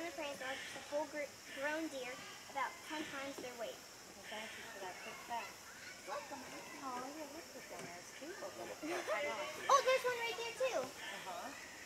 an appraised dog, just a full-grown deer, about 10 times their weight. Well, thank you for that quick fact. Welcome. Oh, yeah, look at that. It's cute. Oh, there's one right there, too. Uh-huh.